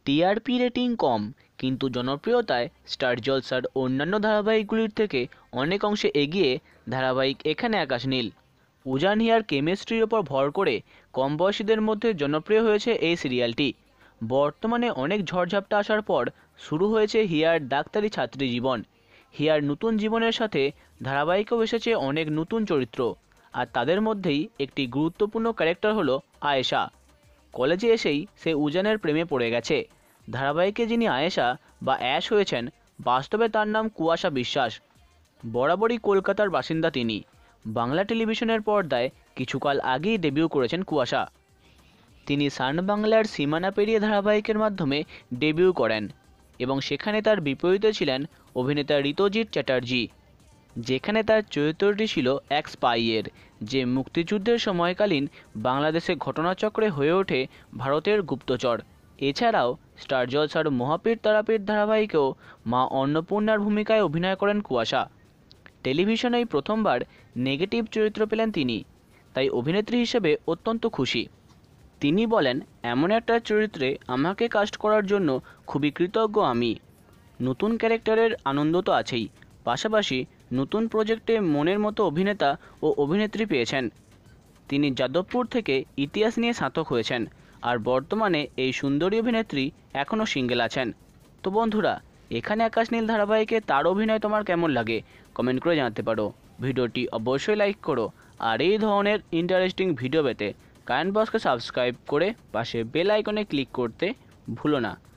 TRP rating কম কিন্তু জনপ্রিয়তায় star জলসার অন্যান্য ধারাবাহিকগুলির থেকে অনেক অংশে এগিয়ে ধারাবাহিক এখানে আকাশ নীল। উজান হিয়ার কেমিস্ট্রির ওপর ভর করে কম বয়সীদের মধ্যে জনপ্রিয় হয়েছে এই সিরিয়ালটি। বর্তমানে অনেক ঝড়ঝাপটা আসার পর শুরু হয়েছে হিয়ার ডাক্তারি ছাত্রী জীবন। হিয়ার নতুন জীবনের সাথে ধারাবাহিকেও এসেছে অনেক নতুন চরিত্র, আর তাদের মধ্যেই একটি গুরুত্বপূর্ণ ক্যারেক্টার হলো আয়েশা। কলেজে এসেই সে উজানের প্রেমে পড়ে গেছে। ধারাবাহিকে যিনি আয়েশা বা অ্যাশ হয়েছেন, বাস্তবে তার নাম কুয়াশা বিশ্বাস। বরাবরই কলকাতার বাসিন্দা তিনি। বাংলা টেলিভিশনের পর্দায় কিছুকাল আগেই ডেবিউ করেছেন কুয়াশা। তিনি সান বাংলার সীমানা পেরিয়ে ধারাবাহিকের মাধ্যমে ডেবিউ করেন এবং সেখানে তার বিপরীতে ছিলেন অভিনেতা ঋতজিৎ চ্যাটার্জি, যেখানে তার চরিত্রটি ছিল এক স্পাইয়ের, যে মুক্তিযুদ্ধের সময়কালীন বাংলাদেশে ঘটনাচক্রে হয়ে ওঠে ভারতের গুপ্তচর। এছাড়াও স্টার জলসার মহাপীর তারাপীঠ ধারাবাহিকেও মা অন্নপূর্ণার ভূমিকায় অভিনয় করেন কুয়াশা। টেলিভিশনেই প্রথমবার নেগেটিভ চরিত্র পেলেন তিনি, তাই অভিনেত্রী হিসেবে অত্যন্ত খুশি। তিনি বলেন, এমন একটা চরিত্রে আমাকে কাস্ট করার জন্য খুবই কৃতজ্ঞ আমি। নতুন ক্যারেক্টারের আনন্দ তো আছেই, পাশাপাশি নতুন প্রজেক্টে মনের মতো অভিনেতা ও অভিনেত্রী পেয়েছেন। তিনি যাদবপুর থেকে ইতিহাস নিয়ে স্নাতক হয়েছেন, আর বর্তমানে এই সুন্দরী অভিনেত্রী এখনও সিঙ্গেল আছেন। তো বন্ধুরা, এখানে আকাশ নীল ধারাবাহিকে তার অভিনয় তোমার কেমন লাগে কমেন্ট করে জানাতে পারো। ভিডিওটি অবশ্যই লাইক করো, আর এই ধরনের ইন্টারেস্টিং ভিডিও পেতে কারেন্ট বক্সকে সাবস্ক্রাইব করে পাশে বেল আইকনে ক্লিক করতে ভুলো না।